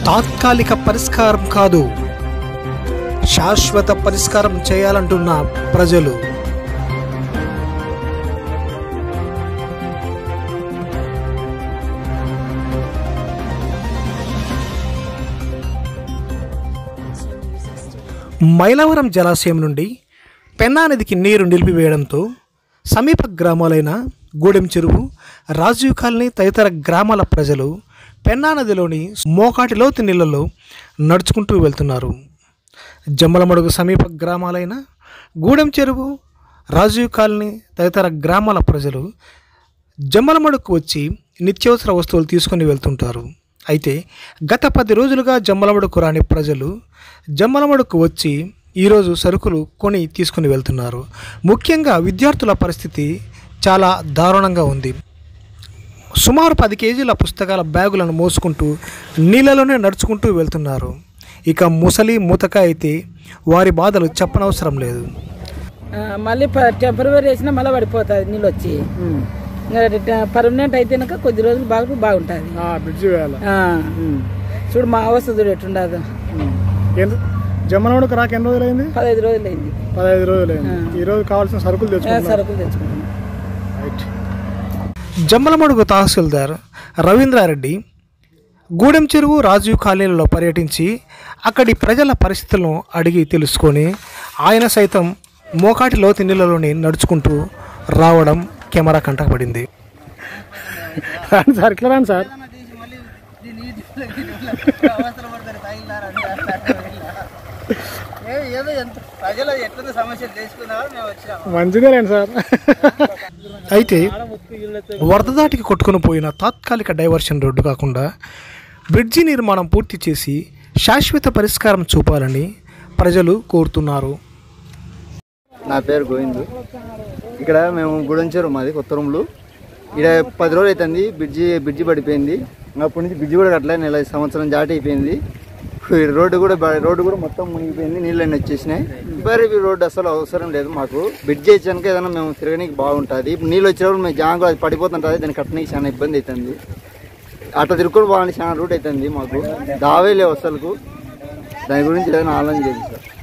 తాత్కాలిక పరిష్కారం కాదు, శాశ్వత పరిష్కారం చేయాలంటున్న ప్రజలు. మైలవరం జలాశయం నుండి పెన్నా నదికి నీరు నిలిపివేయడంతో సమీప గ్రామాలైన గూడెం చెరువు, రాజీవ్ కాలనీ తదితర గ్రామాల ప్రజలు పెన్నా నదిలోని మోకాటి లోతు నీళ్లలో నడుచుకుంటూ వెళ్తున్నారు. జమ్మలమడుగు సమీప గ్రామాలైన గూడెం చెరువు, రాజీవ్ కాలనీ తదితర గ్రామాల ప్రజలు జమ్మలమడుగుకు వచ్చి నిత్యావసర వస్తువులు తీసుకొని వెళ్తుంటారు. అయితే గత 10 రోజులుగా జమ్మలమడుగుకు రాని ప్రజలు జమ్మలమడుగుకు వచ్చి ఈరోజు సరుకులు కొని తీసుకుని వెళ్తున్నారు. ముఖ్యంగా విద్యార్థుల పరిస్థితి చాలా దారుణంగా ఉంది. సుమారు 10 కేజీల పుస్తకాల బ్యాగులను మోసుకుంటూ నీళ్ళలోనే నడుచుకుంటూ వెళ్తున్నారు. ఇక ముసలి మూతక అయితే వారి బాధలు చెప్పనవసరం లేదు. మళ్ళీ టెంపరవరీ వేసినా మళ్ళీ పడిపోతుంది నీళ్ళు వచ్చి. పర్మనెంట్ అయితేనాక కొద్ది రోజులు బాగుంటుంది. చూడు మా అవస్థ చూడు ఎట్టుండదు. జమ్మలమడుగు రాక ఎన్ని రోజులు అయింది? 15 రోజులు అయింది. 15 రోజులు అయింది. ఈరోజు కావాల్సిన సరుకులు తెచ్చుకుంటున్నాం. జమ్మలమడుగు తహసీల్దార్ రవీంద్రారెడ్డి గూడెం చెరువు, రాజీవ్ కాలనీలలో పర్యటించి అక్కడి ప్రజల పరిస్థితులను అడిగి తెలుసుకొని ఆయన సైతం మోకాటి లోతు నీళ్ళలోని నడుచుకుంటూ రావడం కెమెరా కంటపడింది. సార్ ఇట్లా రాను సార్. మంచిదేలేండి సార్. అయితే వరద దాటికి కొట్టుకుని పోయిన తాత్కాలిక డైవర్షన్ రోడ్డు కాకుండా బ్రిడ్జి నిర్మాణం పూర్తి చేసి శాశ్వత పరిష్కారం చూపాలని ప్రజలు కోరుతున్నారు. నా పేరు గోవిందు. ఇక్కడ మేము గూడెం చెరువు, మాది కొత్త రూమ్లు. ఇక్కడ 10 రోజులు అవుతుంది. బ్రిడ్జి పడిపోయింది. అప్పటి నుంచి బ్రిడ్జి కూడా కట్టలే. నెల సంవత్సరం జాటి అయిపోయింది. రోడ్డు కూడా మొత్తం మునిగిపోయింది. నీళ్ళన్నీ వచ్చేసినాయి. మరి రోడ్డు అసలు అవసరం లేదు మాకు. బ్రిడ్జి వచ్చాక ఏదైనా మేము తిరగడానికి బాగుంటుంది. ఇప్పుడు నీళ్ళు వచ్చినప్పుడు మేము జాంగ్ అది పడిపోతుంటుంది. దాన్ని కట్టడానికి చాలా ఇబ్బంది అవుతుంది. అట్లా తిరుక్కొని బాగుంది. చాలా రూట్ అవుతుంది మాకు. దావే లేవు అసలుకు. దాని గురించి ఏదైనా ఆలోచన చేయండి సార్.